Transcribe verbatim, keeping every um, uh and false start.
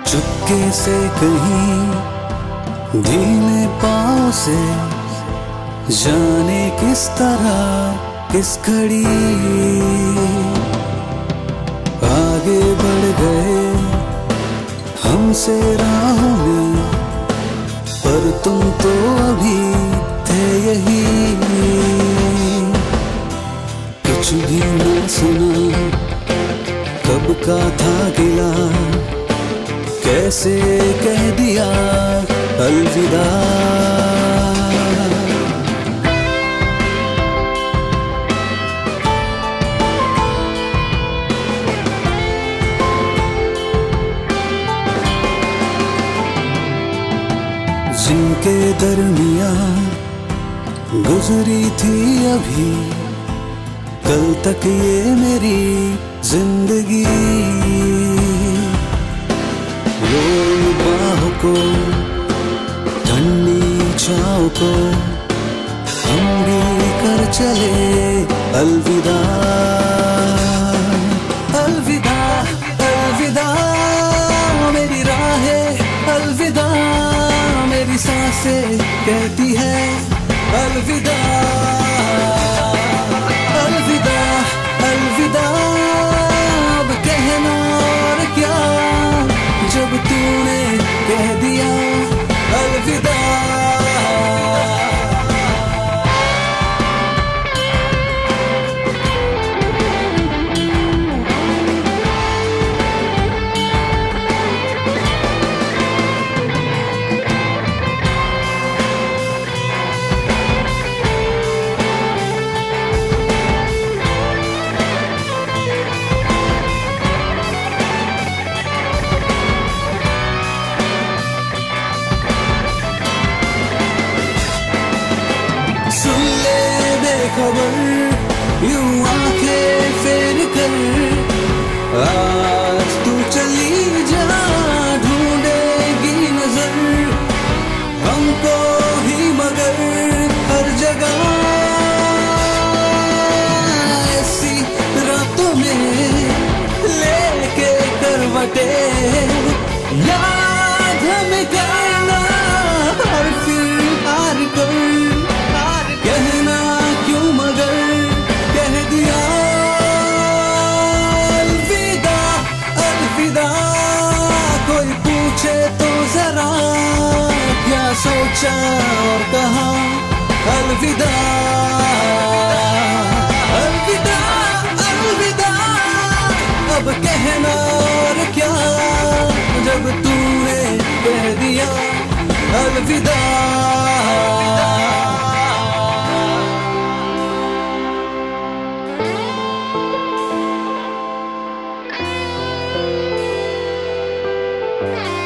चुपके से कहीं धीमे पाँव से जाने किस तरह किस घड़ी आगे बढ़ गए हमसे राहों में, पर तुम तो अभी थे यही। कुछ भी न सुना कब का था गिला, कैसे कह दिया अलविदा। जिनके दरमिया गुजरी थी अभी कल तक ये मेरी जिंदगी, रोल बाहों को ठंडी छाँव को हम भी कर चले अलविदा। अलविदा अलविदा मेरी राहें, अलविदा मेरी सांसें कहती है अलविदा। अलविदा अलविदा अब कहना और क्या, जब तूने कह दिया अलविदा। सुन ले बेखबर यूं आंखें फेर कर, आज तू चली जा ढूंढेगी नजर हमको ही मगर हर जगह। ऐसी रातों में लेके करवटे याद हमें करना, और फिर हार कर कहना क्यों मगर कह दिया अलविदा। अलविदा कोई पूछे तो जरा क्या सोचा और कहा अलविदा। अलविदा अलविदा अब कहना और क्या, जब तूने कह दिया अलविदा। Yeah.